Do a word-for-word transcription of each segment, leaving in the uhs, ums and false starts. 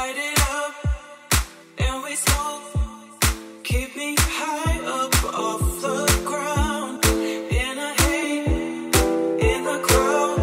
light it up and we smoke. Keep me high up off the ground. In a hate, in the crowd.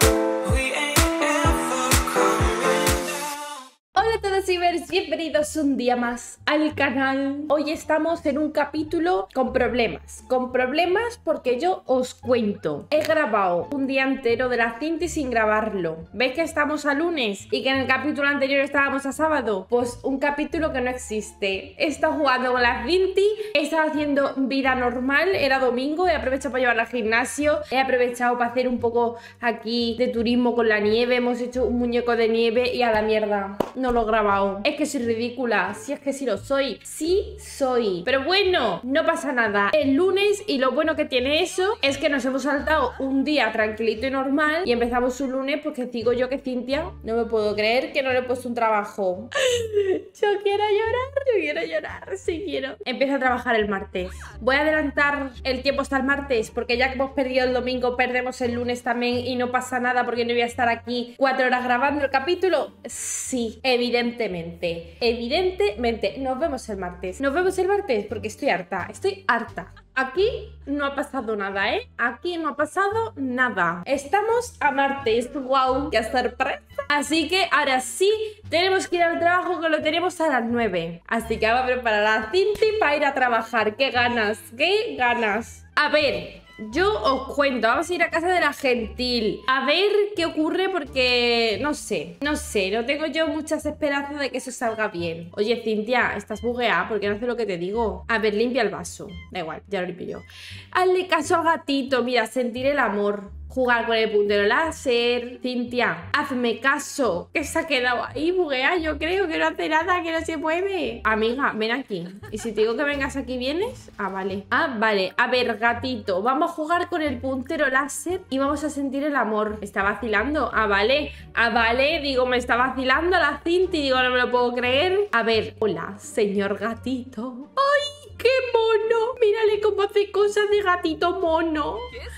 We ain't ever coming down. Hola a todos cibers, bienvenidos un día más al canal. Hoy estamos en un capítulo con problemas. Con problemas porque yo os cuento. He grabado un día entero de la Cinti sin grabarlo. ¿Veis que estamos a lunes? Y que en el capítulo anterior estábamos a sábado. Pues un capítulo que no existe. He estado jugando con la Cinti, he estado haciendo vida normal. Era domingo, he aprovechado para llevarla al gimnasio. He aprovechado para hacer un poco aquí de turismo con la nieve. Hemos hecho un muñeco de nieve y a la mierda. No lo he grabado. Es que soy ridícula. Si es que sí lo soy. Sí soy. Pero bueno, no pasa nada. El lunes, y lo bueno que tiene eso es que nos hemos saltado un día tranquilito y normal y empezamos un lunes porque digo yo que Cintia, no me puedo creer que no le he puesto un trabajo. Yo quiero llorar, yo quiero llorar, sí quiero. Empiezo a trabajar el martes. Voy a adelantar el tiempo hasta el martes porque ya que hemos perdido el domingo, perdemos el lunes también y no pasa nada porque no voy a estar aquí cuatro horas grabando el capítulo. Sí, evidentemente, evidentemente. Nos vemos el martes. Nos vemos el martes porque estoy harta, estoy harta. Aquí no ha pasado nada, ¿eh? Aquí no ha pasado nada. Estamos a martes. ¡Wow! ¡Qué sorpresa! Así que ahora sí, tenemos que ir al trabajo, que lo tenemos a las nueve. Así que vamos a preparar a la Cinti para ir a trabajar. ¡Qué ganas! ¡Qué ganas! A ver, yo os cuento, vamos a ir a casa de la Gentil a ver qué ocurre porque no sé, no sé, no tengo yo muchas esperanzas de que eso salga bien. Oye, Cintia, estás bugueada, ¿por qué no haces lo que te digo? A ver, limpia el vaso. Da igual, ya lo limpio yo. Hazle caso al gatito, mira, sentir el amor. Jugar con el puntero láser. Cintia, hazme caso, que se ha quedado ahí bugueada. Yo creo que no hace nada, que no se mueve. Amiga, ven aquí. Y si te digo que vengas aquí, ¿vienes? Ah, vale. Ah, vale. A ver, gatito, vamos a jugar con el puntero láser y vamos a sentir el amor. ¿Me está vacilando? Ah, vale. Ah, vale. Digo, me está vacilando la Cinti. Digo, no me lo puedo creer. A ver, hola, señor gatito. ¡Ay, qué mono! Mírale cómo hace cosas de gatito mono.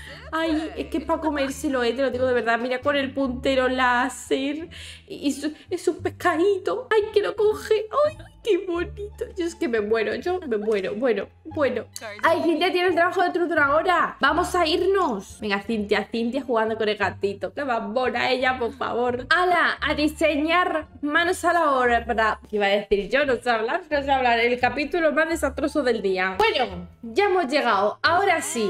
Ay, es que es para comérselo, eh, te lo digo de verdad. Mira con el puntero láser. Y, y su, es un pescadito. Ay, que lo coge. Ay, qué bonito. Yo es que me muero, yo me muero. Bueno, bueno. Ay, Cintia tiene el trabajo dentro de una hora. Vamos a irnos. Venga, Cintia, Cintia jugando con el gatito. Que más mona ella, por favor. ¡Hala! A diseñar, manos a la obra. ¿Qué iba a decir yo? No sé hablar, no sé hablar. El capítulo más desastroso del día. Bueno, ya hemos llegado. Ahora sí.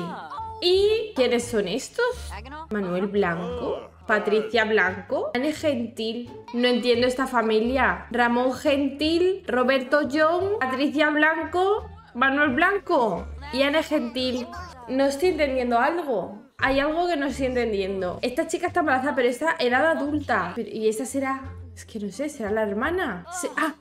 ¿Y quiénes son estos? Manuel Blanco, Patricia Blanco, Anne Gentil. No entiendo esta familia. Ramón Gentil, Roberto Young, Patricia Blanco, Manuel Blanco y Anne Gentil. No estoy entendiendo algo. Hay algo que no estoy entendiendo. Esta chica está embarazada, pero está edad adulta. Pero, ¿y esa será? Es que no sé, ¿será la hermana? Se... ¡Ah!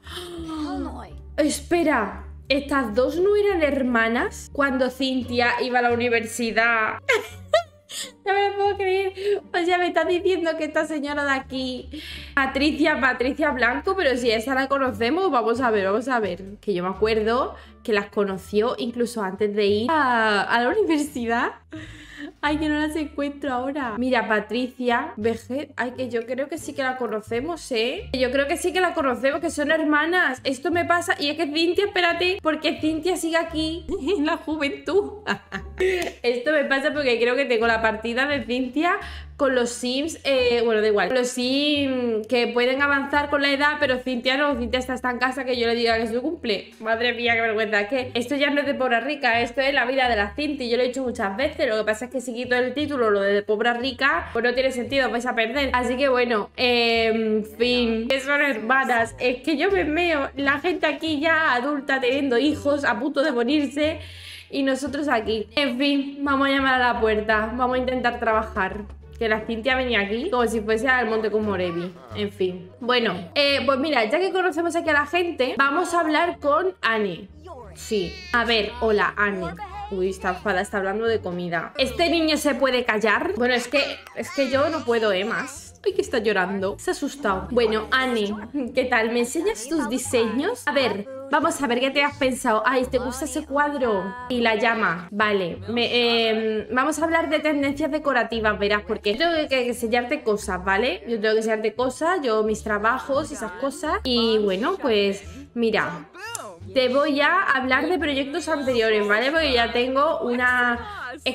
Espera. ¿Estas dos no eran hermanas cuando Cintia iba a la universidad? No me lo puedo creer. O sea, me está diciendo que esta señora de aquí, Patricia, Patricia Blanco, pero si esa la conocemos, vamos a ver, vamos a ver. Que yo me acuerdo que las conoció incluso antes de ir a, a la universidad. Ay, que no las encuentro ahora. Mira, Patricia Vejet. Ay, que yo creo que sí que la conocemos, ¿eh? Yo creo que sí que la conocemos, que son hermanas. Esto me pasa. Y es que Cintia, espérate, porque Cintia sigue aquí en la juventud. Esto me pasa porque creo que tengo la partida de Cintia con los Sims, eh, bueno, da igual, los Sims que pueden avanzar con la edad, pero Cintia no, Cintia está, está en casa, que yo le diga que es su cumple. Madre mía, qué vergüenza, que esto ya no es de pobre rica, esto es la vida de la Cinti, yo lo he dicho muchas veces, lo que pasa es que si quito el título, lo de pobre rica, pues no tiene sentido, vais a perder. Así que bueno, eh, en fin, que son hermanas, es que yo me meo, la gente aquí ya adulta teniendo hijos, a punto de morirse, y nosotros aquí. En fin, vamos a llamar a la puerta, vamos a intentar trabajar. Que la Cintia venía aquí como si fuese al Monte con Morevi. En fin. Bueno, eh, pues mira, ya que conocemos aquí a la gente, vamos a hablar con Annie. Sí. A ver, hola, Annie. Uy, está enfadada, está hablando de comida. ¿Este niño se puede callar? Bueno, es que, es que yo no puedo, ¿eh? Más. Ay, que está llorando. Se ha asustado. Bueno, Annie, ¿qué tal? ¿Me enseñas tus diseños? A ver, vamos a ver qué te has pensado. Ay, ¿te gusta ese cuadro? Y la llama. Vale. Me, eh, vamos a hablar de tendencias decorativas, verás, porque yo tengo que enseñarte cosas, ¿vale? Yo tengo que enseñarte cosas, yo mis trabajos, esas cosas. Y bueno, pues mira, te voy a hablar de proyectos anteriores, ¿vale? Porque ya tengo una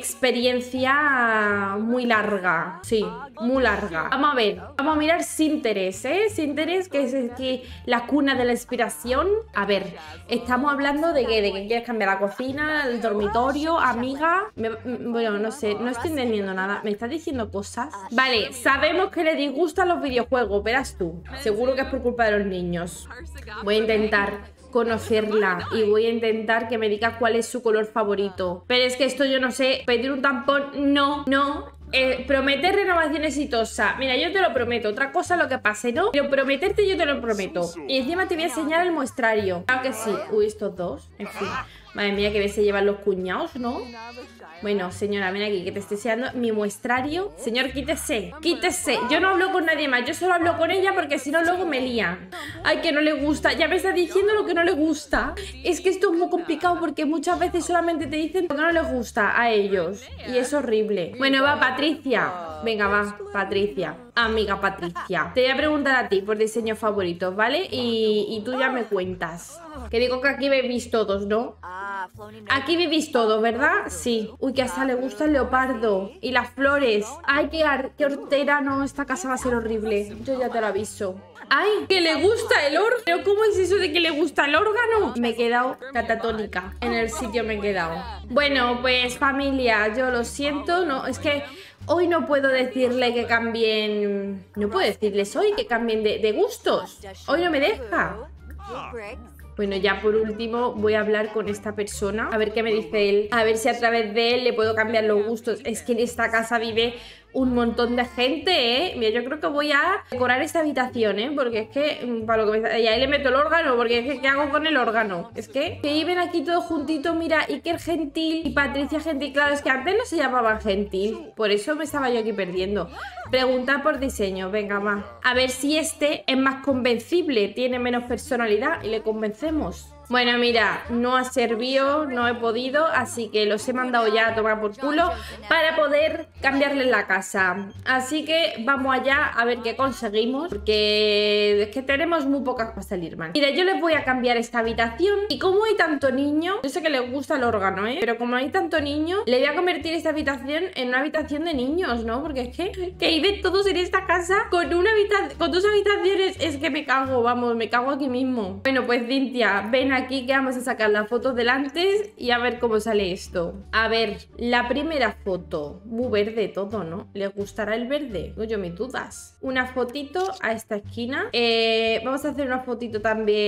experiencia muy larga. Sí, muy larga. Vamos a ver, vamos a mirar Sinterés, ¿eh? Sinterés, que es aquí la cuna de la inspiración. A ver, estamos hablando de que, de que quieres cambiar la cocina, el dormitorio, amiga. Me, bueno, no sé, no estoy entendiendo nada. ¿Me estás diciendo cosas? Vale, sabemos que le disgustan los videojuegos, verás tú. Seguro que es por culpa de los niños. Voy a intentar conocerla y voy a intentar que me diga cuál es su color favorito. Pero es que esto yo no sé. Pedir un tampón, no, no. Eh, prometer renovación exitosa. Mira, yo te lo prometo. Otra cosa lo que pase, ¿no? Pero prometerte yo te lo prometo. Y encima te voy a enseñar el muestrario. Claro que sí. Uy, estos dos. En fin. Madre mía, que bien se llevan los cuñados, ¿no? Bueno, señora, ven aquí, que te estoy enseñando mi muestrario. Señor, quítese, quítese. Yo no hablo con nadie más, yo solo hablo con ella porque si no luego me lían. Ay, que no le gusta, ya me está diciendo lo que no le gusta. Es que esto es muy complicado porque muchas veces solamente te dicen lo que no les gusta a ellos. Y es horrible. Bueno, va, Patricia. Venga, va, Patricia. Amiga Patricia. Te voy a preguntar a ti por diseños favoritos, ¿vale? Y, y tú ya me cuentas. Que digo que aquí vivís todos, ¿no? Aquí vivís todos, ¿verdad? Sí. Uy, que hasta le gusta el leopardo. Y las flores. Ay, qué, qué hortera, no. Esta casa va a ser horrible. Yo ya te lo aviso. Ay, que le gusta el órgano. ¿Pero cómo es eso de que le gusta el órgano? Me he quedado catatónica. En el sitio me he quedado. Bueno, pues familia, yo lo siento. No, es que hoy no puedo decirle que cambien... No puedo decirles hoy que cambien de, de gustos. Hoy no me deja. Bueno, ya por último voy a hablar con esta persona, a ver qué me dice él, a ver si a través de él le puedo cambiar los gustos. Es que en esta casa vive un montón de gente, ¿eh? Mira, yo creo que voy a decorar esta habitación, ¿eh? Porque es que, para lo que me... Y ahí le meto el órgano, porque es que, ¿qué hago con el órgano? Es que, que viven aquí todos juntitos, mira, Iker Gentil y Patricia Gentil. Claro, es que antes no se llamaban Gentil, por eso me estaba yo aquí perdiendo. Preguntar por diseño, venga, va. A ver si este es más convencible, tiene menos personalidad y le convencemos. Bueno, mira, no ha servido, no he podido, así que los he mandado ya a tomar por culo para poder cambiarle la casa. Así que vamos allá a ver qué conseguimos, porque es que tenemos muy pocas para salir mal. Mira, yo les voy a cambiar esta habitación y como hay tanto niño, yo sé que les gusta el órgano, ¿eh? Pero como hay tanto niño, le voy a convertir esta habitación en una habitación de niños, ¿no? Porque es que, que viven todos en esta casa con una habitación, con dos habitaciones, es que me cago, vamos, me cago aquí mismo. Bueno, pues Cintia, ven aquí que vamos a sacar las fotos del antes y a ver cómo sale esto. A ver, la primera foto, muy verde todo, ¿no? ¿Le gustará el verde? No, yo mis dudas. Una fotito a esta esquina. Eh, vamos a hacer una fotito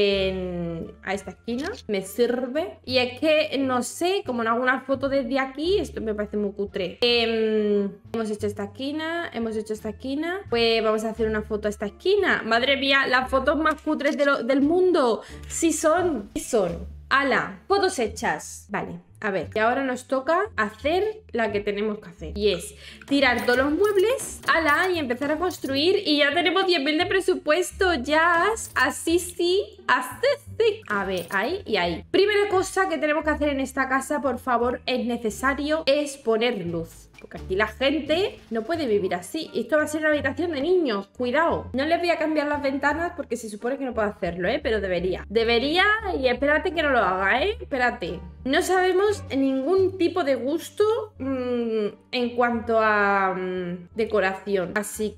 también a esta esquina. Me sirve. Y es que, no sé, como no hago una foto desde aquí, esto me parece muy cutre. Eh, hemos hecho esta esquina, hemos hecho esta esquina. Pues vamos a hacer una foto a esta esquina. Madre mía, las fotos más cutres de lo, del mundo. Sí son, sí son. ¡Hala! Fotos hechas. Vale, a ver, y ahora nos toca hacer la que tenemos que hacer. Y es tirar todos los muebles, ¡hala! Y empezar a construir. Y ya tenemos diez mil de presupuesto. Ya, así sí, así sí. A ver, ahí y ahí. Primera cosa que tenemos que hacer en esta casa, por favor, es necesario, es poner luz. Porque aquí la gente no puede vivir así. Esto va a ser una habitación de niños. Cuidado. No les voy a cambiar las ventanas porque se supone que no puedo hacerlo, ¿eh? Pero debería. Debería y espérate que no lo haga, ¿eh? Espérate. No sabemos ningún tipo de gusto mmm, en cuanto a mmm, decoración. Así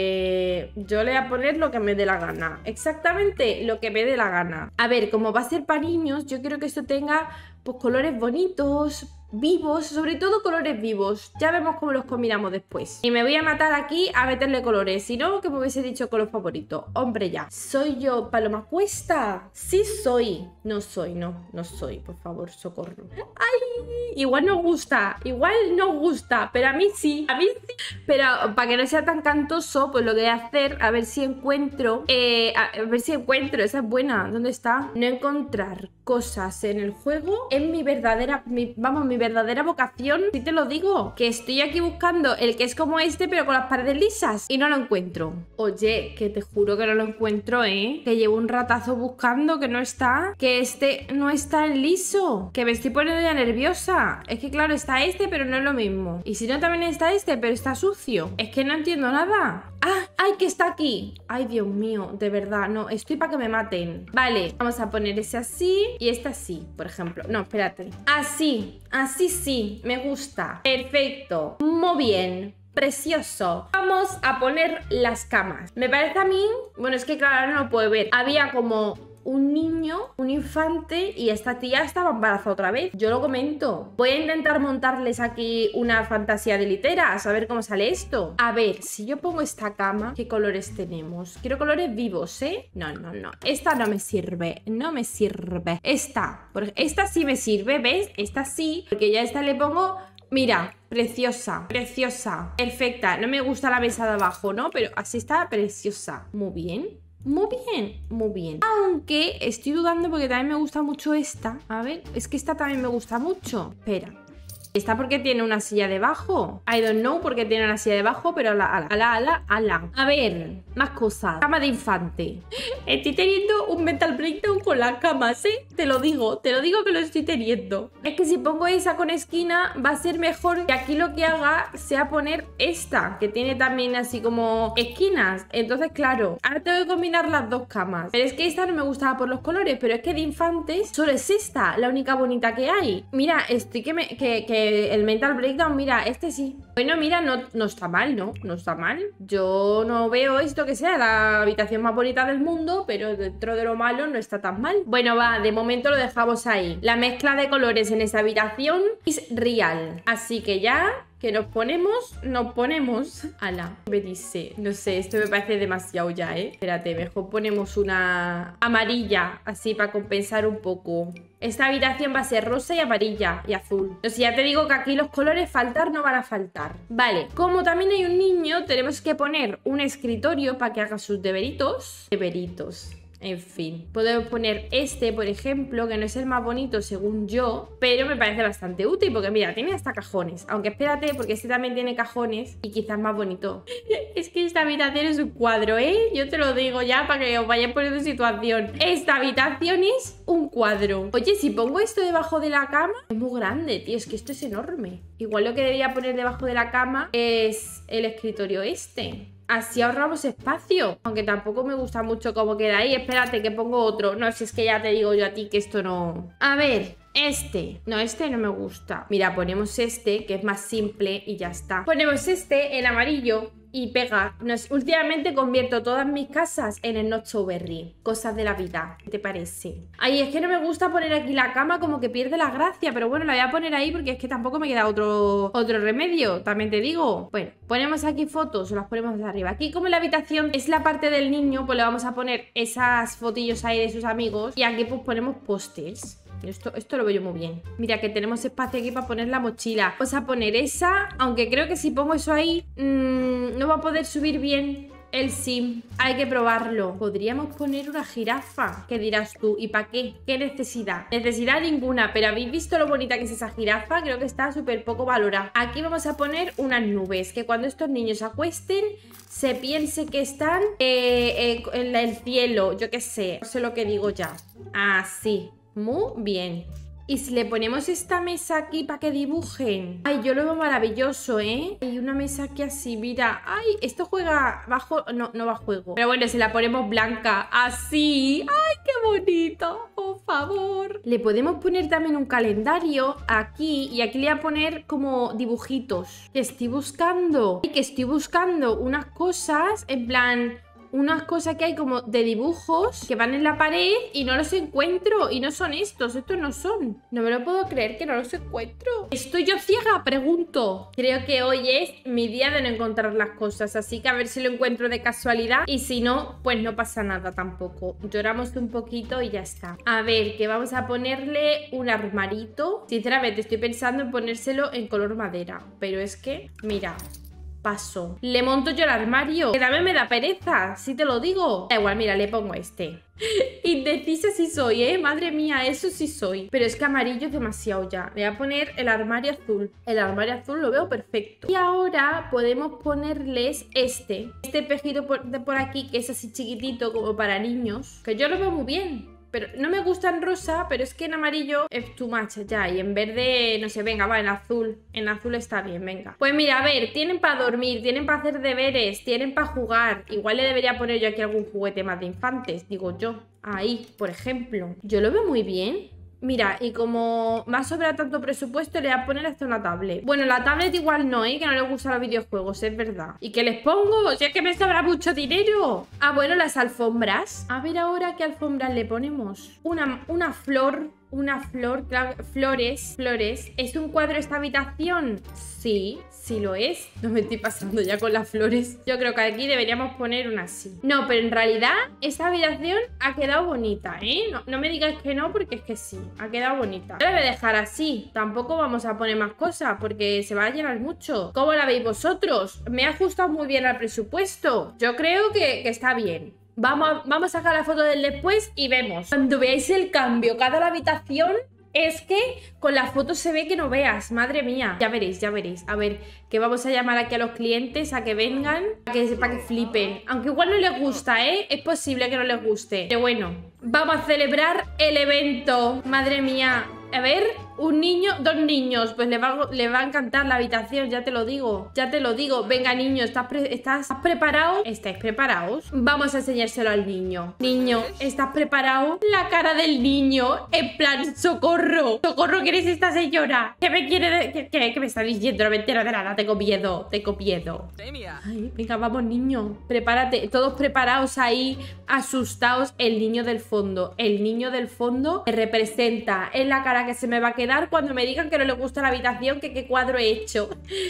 que yo le voy a poner lo que me dé la gana. Exactamente lo que me dé la gana. A ver, como va a ser para niños, yo quiero que esto tenga pues colores bonitos, vivos, sobre todo colores vivos. Ya vemos cómo los combinamos después. Y me voy a matar aquí a meterle colores. Si no, que me hubiese dicho color favorito. Hombre, ya. ¿Soy yo Paloma Cuesta? Sí soy. No soy, no. No soy, por favor, socorro. ¡Ay! igual nos gusta, igual nos gusta, pero a mí sí, a mí sí. Pero para que no sea tan cantoso, pues lo que voy a hacer, a ver si encuentro, eh, a ver si encuentro, esa es buena, ¿dónde está? No encontrar cosas en el juego es mi verdadera, mi, vamos, mi verdadera vocación, si te lo digo, que estoy aquí buscando el que es como este, pero con las paredes lisas, y no lo encuentro. Oye, que te juro que no lo encuentro, ¿eh? Que llevo un ratazo buscando, que no está, que este no está en liso, que me estoy poniendo ya nerviosa. Es que claro, está este, pero no es lo mismo. Y si no, también está este, pero está sucio. Es que no entiendo nada. ¡Ah! ¡Ay, que está aquí! ¡Ay, Dios mío! De verdad, no, estoy para que me maten. Vale, vamos a poner ese así y este así, por ejemplo. No, espérate. Así, así sí, me gusta. Perfecto. Muy bien. Precioso. Vamos a poner las camas. Me parece a mí... Bueno, es que claro, no lo puedo ver. Había como... un niño, un infante, y esta tía estaba embarazada otra vez. Yo lo comento. Voy a intentar montarles aquí una fantasía de literas, a ver cómo sale esto. A ver, si yo pongo esta cama, ¿qué colores tenemos? Quiero colores vivos, ¿eh? No, no, no. Esta no me sirve, no me sirve. Esta, por... esta sí me sirve, ¿ves? Esta sí, porque ya a esta le pongo... Mira, preciosa, preciosa, perfecta. No me gusta la mesa de abajo, ¿no? Pero así está preciosa. Muy bien. Muy bien, muy bien. Aunque estoy dudando porque también me gusta mucho esta. A ver, es que esta también me gusta mucho. Espera. ¿Esta porque tiene una silla debajo? I don't know por qué tiene una silla debajo, pero ala, ala, ala, ala, ala. A ver, más cosas. Cama de infante. Estoy teniendo un mental breakdown con las camas, ¿eh? Te lo digo, te lo digo que lo estoy teniendo. Es que si pongo esa con esquina, va a ser mejor que aquí lo que haga sea poner esta, que tiene también así como esquinas. Entonces, claro, ahora tengo que combinar las dos camas. Pero es que esta no me gustaba por los colores, pero es que de infantes solo es esta, la única bonita que hay. Mira, estoy que me... que, que el mental breakdown, mira, este sí. Bueno, mira, no, no está mal, ¿no? No está mal. Yo no veo esto que sea la habitación más bonita del mundo, pero dentro de lo malo no está tan mal. Bueno, va, de momento lo dejamos ahí. La mezcla de colores en esta habitación es real. Así que ya... que nos ponemos, nos ponemos. Ala, me dice, no sé, esto me parece demasiado ya, ¿eh? Espérate, mejor ponemos una amarilla, así para compensar un poco. Esta habitación va a ser rosa y amarilla y azul. O sea, ya te digo que aquí los colores faltar no van a faltar. Vale, como también hay un niño, tenemos que poner un escritorio para que haga sus deberitos. Deberitos. En fin, podemos poner este, por ejemplo, que no es el más bonito según yo, pero me parece bastante útil porque mira, tiene hasta cajones. Aunque espérate, porque este también tiene cajones y quizás más bonito. Es que esta habitación es un cuadro, ¿eh? Yo te lo digo ya para que os vayáis poniendo en situación. Esta habitación es un cuadro. Oye, si pongo esto debajo de la cama, es muy grande, tío, es que esto es enorme. Igual lo que debería poner debajo de la cama es el escritorio este. Así ahorramos espacio. Aunque tampoco me gusta mucho cómo queda ahí. Espérate que pongo otro. No, si es que ya te digo yo a ti que esto no... A ver, este. No, este no me gusta. Mira, ponemos este, que es más simple y ya está. Ponemos este en amarillo y pega. Nos, últimamente convierto todas mis casas en el Not So Berry. Cosas de la vida. ¿Qué te parece? Ay, es que no me gusta poner aquí la cama, como que pierde la gracia. Pero bueno, la voy a poner ahí porque es que tampoco me queda otro, otro remedio. También te digo. Bueno, ponemos aquí fotos o las ponemos arriba. Aquí como la habitación es la parte del niño, pues le vamos a poner esas fotillos ahí de sus amigos. Y aquí pues ponemos pósters. Esto, esto lo veo yo muy bien. Mira que tenemos espacio aquí para poner la mochila. Vamos a poner esa, aunque creo que si pongo eso ahí mmm, no va a poder subir bien el sim. Hay que probarlo. Podríamos poner una jirafa. ¿Qué dirás tú? ¿Y para qué? ¿Qué necesidad? Necesidad ninguna. Pero ¿habéis visto lo bonita que es esa jirafa? Creo que está súper poco valorada. Aquí vamos a poner unas nubes, que cuando estos niños se acuesten se piense que están eh, eh, en el cielo. Yo qué sé. No sé lo que digo ya. Así. Muy bien. Y si le ponemos esta mesa aquí para que dibujen. Ay, yo lo veo maravilloso, ¿eh? Hay una mesa aquí así, mira. Ay, esto juega bajo... No, no va a juego. Pero bueno, si la ponemos blanca, así. Ay, qué bonito. Por favor. Le podemos poner también un calendario aquí. Y aquí le voy a poner como dibujitos. Que estoy buscando. Y que estoy buscando unas cosas en plan... unas cosas que hay como de dibujos que van en la pared y no los encuentro. Y no son estos, estos no son. No me lo puedo creer que no los encuentro. ¿Estoy yo ciega? Pregunto. Creo que hoy es mi día de no encontrar las cosas, así que a ver si lo encuentro de casualidad. Y si no, pues no pasa nada tampoco. Lloramos un poquito y ya está. A ver, que vamos a ponerle un armarito. Sinceramente estoy pensando en ponérselo en color madera, pero es que, mira, paso. Le monto yo el armario, que también me da pereza, si te lo digo. Da igual, mira, le pongo este. Indecisa sí soy, ¿eh? Madre mía, eso sí soy. Pero es que amarillo es demasiado ya. Le voy a poner el armario azul. El armario azul lo veo perfecto. Y ahora podemos ponerles este. Este espejito por, de por aquí, que es así chiquitito, como para niños. Que yo lo veo muy bien. Pero no me gusta en rosa, pero es que en amarillo es too much ya. Y en verde, no sé, venga, va, en azul. En azul está bien, venga. Pues mira, a ver, tienen para dormir, tienen para hacer deberes, tienen para jugar. Igual le debería poner yo aquí algún juguete más de infantes, digo yo. Ahí, por ejemplo. Yo lo veo muy bien. Mira, y como me ha sobrado tanto presupuesto, le voy a poner hasta una tablet. Bueno, la tablet igual no, ¿eh? Que no le gustan los videojuegos, es verdad. ¿Y qué les pongo? Si es que me sobra mucho dinero. Ah, bueno, las alfombras. A ver ahora qué alfombras le ponemos. Una, una flor... Una flor, claro, flores, flores. ¿Es un cuadro esta habitación? Sí, sí lo es. No me estoy pasando ya con las flores. Yo creo que aquí deberíamos poner una así. No, pero en realidad esta habitación ha quedado bonita, ¿eh? No, no me digáis que no, porque es que sí, ha quedado bonita. Yo la voy a dejar así. Tampoco vamos a poner más cosas porque se va a llenar mucho. ¿Cómo la veis vosotros? Me ha ajustado muy bien al presupuesto. Yo creo que, que está bien. Vamos a, vamos a sacar la foto del después y vemos. Cuando veáis el cambio cada la habitación, es que con la foto se ve que no veas. Madre mía. Ya veréis, ya veréis. A ver, que vamos a llamar aquí a los clientes a que vengan, para que, para que flipen. Aunque igual no les gusta, ¿eh? Es posible que no les guste. Pero bueno, vamos a celebrar el evento. Madre mía. A ver, un niño, dos niños. Pues le va, le va a encantar la habitación, ya te lo digo. Ya te lo digo. Venga, niño, ¿estás, pre ¿estás preparado? ¿Estáis preparados? Vamos a enseñárselo al niño. Niño, ¿estás preparado? La cara del niño, en plan, socorro. Socorro, ¿quién es esta señora? ¿Qué me quiere? ¿Qué, qué, qué me está diciendo? No me entero de nada, tengo miedo. Tengo miedo. Ay, venga, vamos, niño. Prepárate. Todos preparados ahí, asustados. El niño del fondo. El niño del fondo me representa. Es la cara que se me va a quedar cuando me digan que no les gusta la habitación, que qué cuadro he hecho.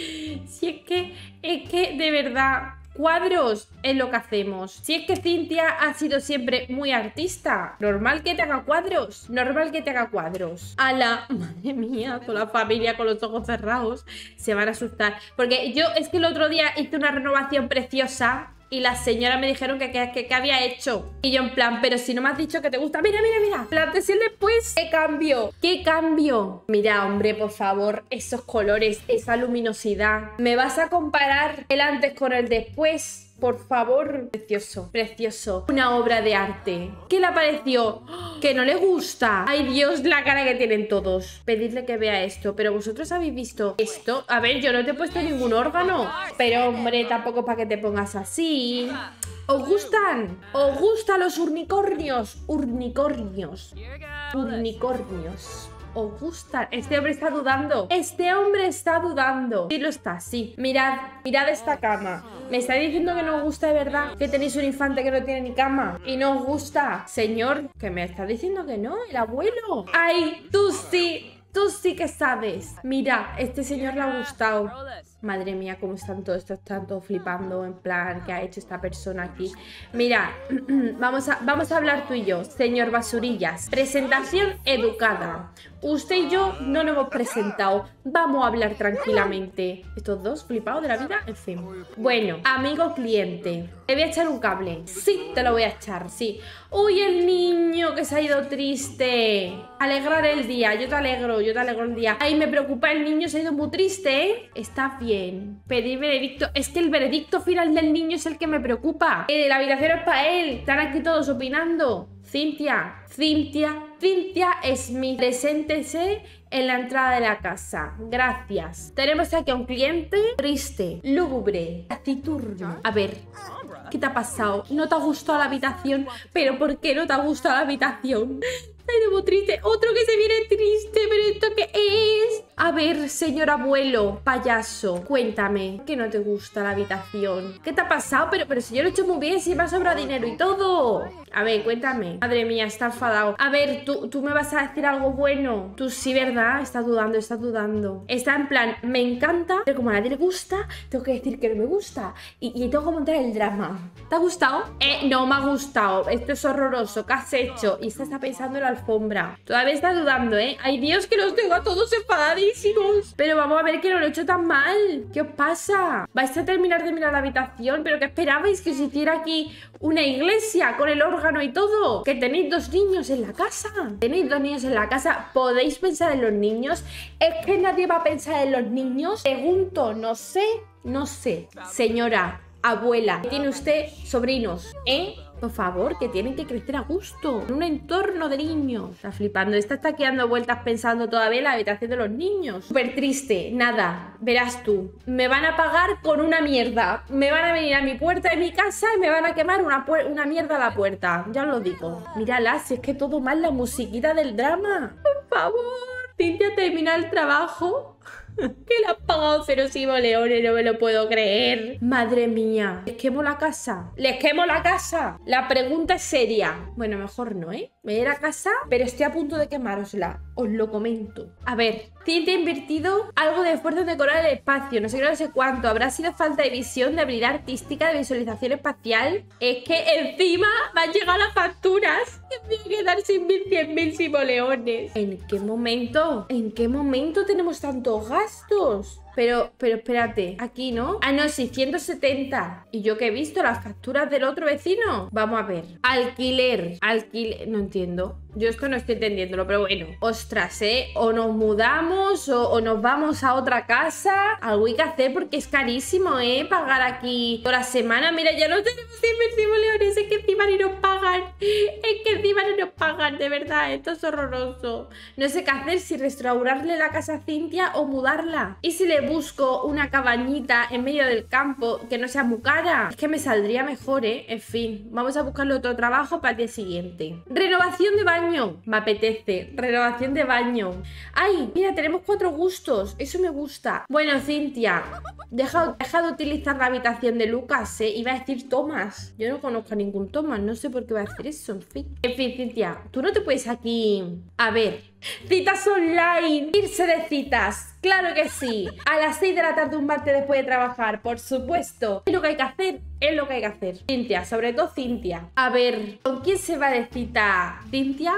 Si es que, es que de verdad, cuadros es lo que hacemos. Si es que Cintia ha sido siempre muy artista, normal que te haga cuadros. Normal que te haga cuadros. Ala, madre mía, toda la familia con los ojos cerrados se van a asustar. Porque yo es que el otro día hice una renovación preciosa y las señoras me dijeron que qué había hecho. Y yo en plan, pero si no me has dicho que te gusta. Mira, mira, mira. La antes y el después. ¿Qué cambio? ¿Qué cambio? Mira, hombre, por favor, esos colores, esa luminosidad. ¿Me vas a comparar el antes con el después? Por favor. Precioso, precioso. Una obra de arte. ¿Qué le pareció? Que no le gusta. Ay, Dios, la cara que tienen todos. Pedirle que vea esto. Pero vosotros habéis visto esto. A ver, yo no te he puesto ningún órgano. Pero, hombre, tampoco para que te pongas así. ¿Os gustan? ¿Os gustan los unicornios? Unicornios. Unicornios. ¿Os gustan? Este hombre está dudando. Este hombre está dudando. Sí lo está, sí. Mirad, mirad esta cama. ¿Me estáis diciendo que no os gusta de verdad? ¿Que tenéis un infante que no tiene ni cama? ¿Y no os gusta? Señor, que me está diciendo que no, el abuelo. ¡Ay, tú sí! Tú sí que sabes. Mira, este señor le ha gustado. Madre mía, cómo están todos, están todos flipando. En plan, ¿qué ha hecho esta persona aquí? Mira, vamos a, vamos a hablar tú y yo. Señor Basurillas, presentación educada. Usted y yo no nos hemos presentado. Vamos a hablar tranquilamente. Estos dos flipados de la vida, en fin. Bueno, amigo cliente, te voy a echar un cable. Sí, te lo voy a echar, sí. Uy, el niño que se ha ido triste. Alegrar el día, yo te alegro, yo te alegro el día. Ay, me preocupa el niño, se ha ido muy triste, ¿eh? Está bien. Pedir veredicto. Es que el veredicto final del niño es el que me preocupa. Eh, la habitación es para él. Están aquí todos opinando. Cintia, Cintia, Cintia Smith, preséntese en la entrada de la casa. Gracias. Tenemos aquí a un cliente triste, lúgubre, taciturno. A ver, ¿Qué te ha pasado? ¿No te ha gustado la habitación? ¿Pero por qué no te ha gustado la habitación? Ay, de muy triste. Otro que se viene triste. ¿Pero esto qué es? A ver, señor abuelo, payaso, cuéntame. ¿Qué no te gusta la habitación? ¿Qué te ha pasado? Pero, pero si yo lo he hecho muy bien, si me ha sobrado dinero y todo. A ver, cuéntame. Madre mía, está enfadado. A ver, ¿tú, tú me vas a decir algo bueno. Tú sí, ¿verdad? Está dudando, está dudando. Está en plan, me encanta, pero como a nadie le gusta, tengo que decir que no me gusta. Y, y tengo que montar el drama. ¿Te ha gustado? Eh, no me ha gustado. Esto es horroroso. ¿Qué has hecho? Y esta está pensando en la alfombra. Todavía está dudando, ¿eh? Ay, Dios, que los tengo a todos enfadadísimos. Pero vamos a ver que no lo he hecho tan mal. ¿Qué os pasa? ¿Vais a terminar de mirar la habitación? ¿Pero qué esperabais? ¿Que os hiciera aquí una iglesia con el órgano y todo? ¿Que tenéis dos niños en la casa? ¿Tenéis dos niños en la casa? ¿Podéis pensar en los niños? ¿Es que nadie va a pensar en los niños? Pregunto, no sé, no sé. Señora, abuela, ¿tiene usted sobrinos? ¿Eh? Por favor, que tienen que crecer a gusto, en un entorno de niños. Está flipando, esta está aquí dando vueltas pensando todavía en la habitación de los niños. Súper triste, nada, verás tú. Me van a pagar con una mierda. Me van a venir a mi puerta de mi casa y me van a quemar una, una mierda a la puerta. Ya os lo digo. Mírala, si es que todo mal, la musiquita del drama. Por favor, Cintia termina el trabajo. Que le han pagado cero simoleones, no me lo puedo creer. Madre mía. ¿Les quemo la casa? ¿Les quemo la casa? La pregunta es seria. Bueno, mejor no, ¿eh? Me voy a ir a casa, pero estoy a punto de quemárosla. Os lo comento. A ver, Cintia ha invertido algo de esfuerzo en decorar el espacio. No sé qué, no sé cuánto. ¿Habrá sido falta de visión, de habilidad artística, de visualización espacial? Es que encima me han llegado las facturas. Y me voy a quedar sin mil, cien mil simoleones. ¿En qué momento? ¿En qué momento tenemos tantos gastos? Pero, pero espérate, aquí, ¿no? Ah, no, sí, ciento setenta. ¿Y yo qué he visto? ¿Las facturas del otro vecino? Vamos a ver. Alquiler. Alquiler. No entiendo. Yo esto no estoy entendiéndolo, pero bueno. Ostras, ¿eh? O nos mudamos o, o nos vamos a otra casa. Algo hay que hacer porque es carísimo, ¿eh? Pagar aquí toda la semana. Mira, ya no tenemos cien mil simoleones. Es que encima ni nos pagan. Es que encima ni nos pagan, de verdad. Esto es horroroso. No sé qué hacer, si restaurarle la casa a Cintia o mudarla. ¿Y si le busco una cabañita en medio del campo que no sea muy cara? Es que me saldría mejor, ¿eh? En fin, vamos a buscarle otro trabajo para el día siguiente. Renovación de baño. Me apetece. Renovación de baño. Ay, mira, tenemos cuatro gustos. Eso me gusta. Bueno, Cintia, deja, deja de utilizar la habitación de Lucas, ¿eh? Iba a decir Tomás. Yo no conozco a ningún Tomás. No sé por qué va a hacer eso. En fin. En fin, Cintia, tú no te puedes aquí... A ver... Citas online, irse de citas, claro que sí. A las seis de la tarde un martes después de trabajar, por supuesto. Es lo que hay que hacer, es lo que hay que hacer. Cintia, sobre todo Cintia. A ver, ¿con quién se va de cita Cintia?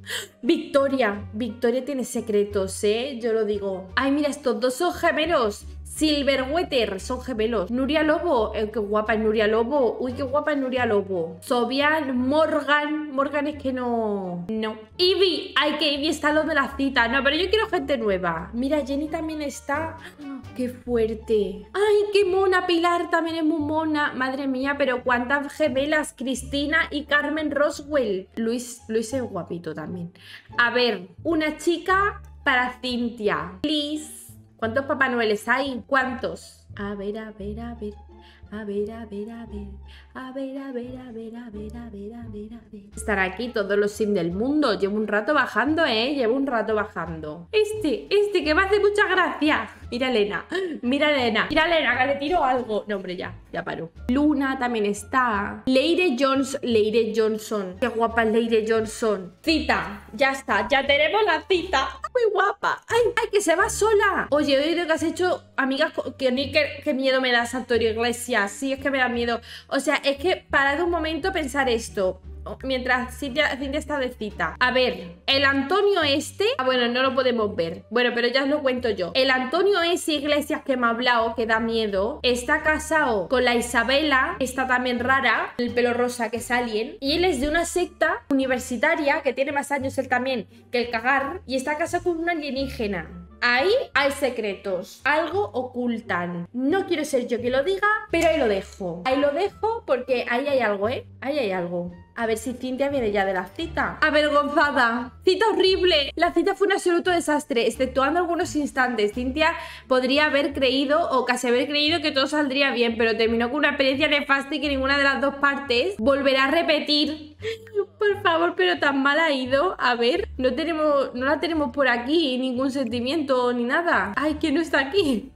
Victoria. Victoria tiene secretos, ¿eh? Yo lo digo. Ay, mira, estos dos son gemelos. Silverweather, son gemelos. Nuria Lobo, eh, qué guapa es Nuria Lobo. Uy, qué guapa es Nuria Lobo. Sobian, Morgan. Morgan es que no... No. Ivy, ay, que Ivy está lo de la cita. No, pero yo quiero gente nueva. Mira, Jenny también está. Qué fuerte. Ay, qué mona. Pilar también es muy mona. Madre mía, pero cuántas gemelas. Cristina y Carmen Roswell. Luis, Luis es guapito también. A ver, una chica para Cintia. Please. ¿Cuántos Papá Noeles hay? ¿Cuántos? A ver, a ver, a ver. A ver, a ver, a ver. A ver, a ver, a ver, a ver, a ver, a ver, a ver. Estar aquí todos los sims del mundo. Llevo un rato bajando, ¿eh? Llevo un rato bajando. Este, este que me hace mucha gracia. Mira a Elena. Mira a Elena. Mira a Elena, que le tiro algo. No, hombre, ya. Ya paró. Luna también está. Leire Johnson. Leire Johnson. Qué guapa es Leire Johnson. Cita. Ya está. Ya tenemos la cita. Muy guapa. Ay, ay, que se va sola. Oye, he oído que has hecho amigas que ni que, que miedo me da Santorio Iglesias. Sí, es que me da miedo. O sea, es que parad un momento a pensar esto. Mientras Cintia, Cintia está de cita. A ver, el Antonio este... Ah, bueno, no lo podemos ver. Bueno, pero ya os lo cuento yo. El Antonio ese Iglesias que me ha hablado, que da miedo, está casado con la Isabela, está también rara, el pelo rosa que es alien. Y él es de una secta universitaria, que tiene más años él también que el cagar, y está casado con una alienígena. Ahí hay secretos, algo ocultan. No quiero ser yo que lo diga, pero ahí lo dejo. Ahí lo dejo porque ahí hay algo, ¿eh? Ahí hay algo. A ver si Cintia viene ya de la cita. Avergonzada. Cita horrible. La cita fue un absoluto desastre, exceptuando algunos instantes. Cintia podría haber creído o casi haber creído que todo saldría bien, pero terminó con una experiencia nefasta y que ninguna de las dos partes volverá a repetir. Por favor, pero tan mal ha ido. A ver, no tenemos, no la tenemos por aquí, ningún sentimiento ni nada. Ay, que no está aquí.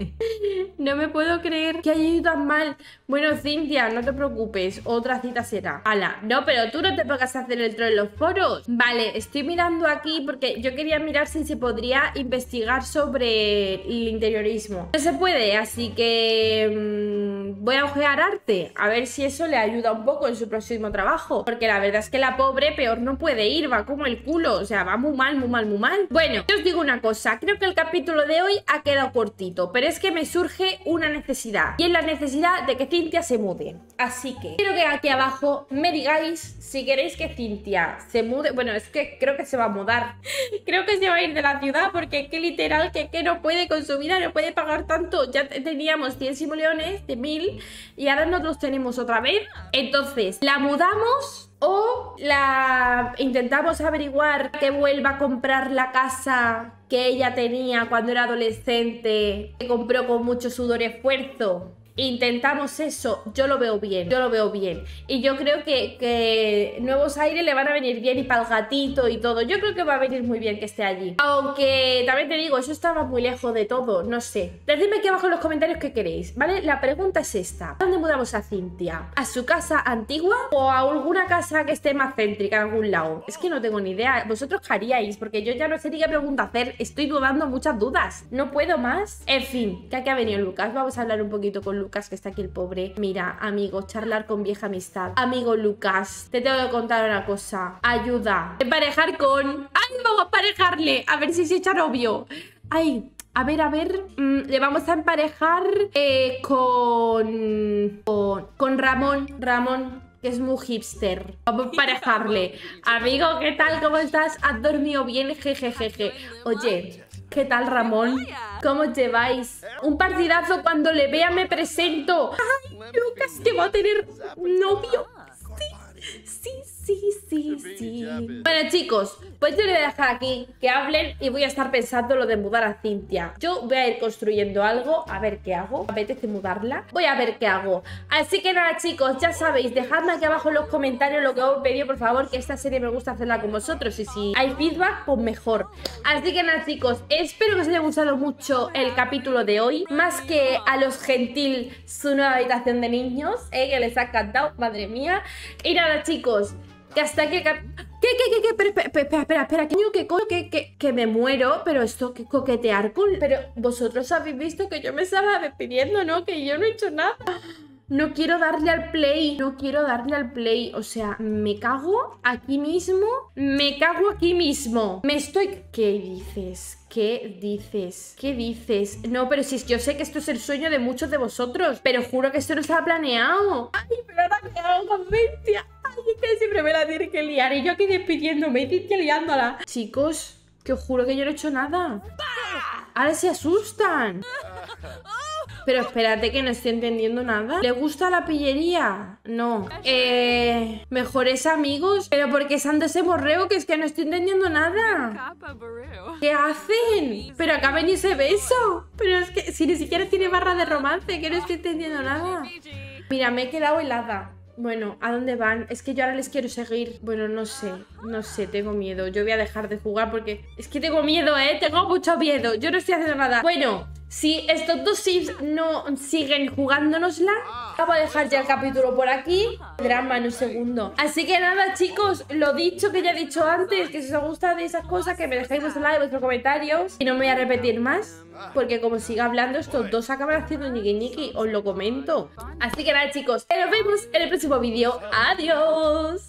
No me puedo creer que haya ido tan mal. Bueno, Cintia, no te preocupes, otra cita será. Ala, no, pero tú no te pongas a hacer el troll en los foros. Vale, estoy mirando aquí porque yo quería mirar si se podría investigar sobre el interiorismo. No se puede, así que mmm, voy a ojear arte, a ver si eso le ayuda un poco en su próximo trabajo. Porque la verdad es que la pobre peor no puede ir, va como el culo, o sea, va muy mal, muy mal, muy mal. Bueno, yo os digo una cosa, creo que el capítulo de hoy ha quedado cortito, pero es que me surge una necesidad, y es la necesidad de que Cintia se mude. Así que quiero que aquí abajo me digáis si queréis que Cintia se mude. Bueno, es que creo que se va a mudar. Creo que se va a ir de la ciudad porque que literal que, que no puede con su vida, no puede pagar tanto. Ya teníamos cien simoleones de mil y ahora nos los tenemos otra vez. Entonces, ¿la mudamos? O la intentamos averiguar que vuelva a comprar la casa que ella tenía cuando era adolescente, que compró con mucho sudor y esfuerzo. Intentamos eso, yo lo veo bien, yo lo veo bien. Y yo creo que, que nuevos aires le van a venir bien y para el gatito y todo. Yo creo que va a venir muy bien que esté allí. Aunque también te digo, eso estaba muy lejos de todo, no sé. Decidme aquí abajo en los comentarios qué queréis, ¿vale? La pregunta es esta: ¿dónde mudamos a Cintia? ¿A su casa antigua o a alguna casa que esté más céntrica en algún lado? Es que no tengo ni idea. ¿Vosotros qué haríais? Porque yo ya no sé ni qué pregunta hacer. Estoy dudando muchas dudas. No puedo más. En fin, que aquí ha venido Lucas. Vamos a hablar un poquito con Lucas, que está aquí el pobre. Mira, amigo, charlar con vieja amistad. Amigo Lucas, te tengo que contar una cosa. Ayuda. Emparejar con... ¡Ay, vamos a emparejarle! A ver si se echa novio. ¡Ay! A ver, a ver, mm, le vamos a emparejar eh, con, con... Con Ramón. Ramón, que es muy hipster. Vamos a emparejarle. Amigo, ¿qué tal? ¿Cómo estás? ¿Has dormido bien? Jejejeje. Oye... ¿qué tal, Ramón? ¿Cómo os lleváis? Un partidazo, cuando le vea me presento. ¡Ay, Lucas, que va a tener novio! Sí, sí, sí, sí, sí. Bueno, chicos, pues yo le voy a dejar aquí que hablen y voy a estar pensando lo de mudar a Cintia. Yo voy a ir construyendo algo, a ver qué hago. Me apetece mudarla. Voy a ver qué hago. Así que nada, chicos, ya sabéis, dejadme aquí abajo en los comentarios lo que os he pedido, por favor, que esta serie me gusta hacerla con vosotros. Y si hay feedback, pues mejor. Así que nada, chicos, espero que os haya gustado mucho el capítulo de hoy. Más que a los gentil su nueva habitación de niños, eh, que les ha encantado, madre mía. Y nada, chicos, que hasta aquí el cap... ¿Qué, qué, qué, qué? Espera, espera, espera, espera, ¿qué coño, qué coño, que, que, que me muero? Pero esto, que coquetear con... Pero vosotros habéis visto que yo me estaba despidiendo, ¿no? Que yo no he hecho nada. No quiero darle al play, no quiero darle al play. O sea, me cago aquí mismo, me cago aquí mismo. Me estoy... ¿Qué dices? ¿Qué dices? ¿Qué dices? No, pero si yo sé que esto es el sueño de muchos de vosotros, pero juro que esto no estaba planeado. Ay, pero ahora qué hago con Cintia. Ay, es que siempre me la tiene que liar y yo aquí despidiéndome y Cintia liándola. Chicos, que os juro que yo no he hecho nada. Ahora se asustan. Pero espérate, que no estoy entendiendo nada. ¿Le gusta la pillería? No. Eh... ¿Mejores amigos? ¿Pero por qué santo ese borreo? Que es que no estoy entendiendo nada. ¿Qué hacen? ¿Pero acaben y ese beso? Pero es que si ni siquiera tiene barra de romance, que no estoy entendiendo nada. Mira, me he quedado helada. Bueno, ¿a dónde van? Es que yo ahora les quiero seguir. Bueno, no sé, no sé, tengo miedo. Yo voy a dejar de jugar porque... Es que tengo miedo, ¿eh? Tengo mucho miedo. Yo no estoy haciendo nada. Bueno, si estos dos sims no siguen jugándonosla, vamos a dejar ya el capítulo por aquí. Drama en un segundo. Así que nada, chicos, lo dicho que ya he dicho antes, que si os gusta de esas cosas, que me dejéis vuestro like, vuestros comentarios. Y no me voy a repetir más, porque como siga hablando, estos dos acaban haciendo ñiqui ñiqui, os lo comento. Así que nada, chicos, nos vemos en el próximo vídeo. Adiós.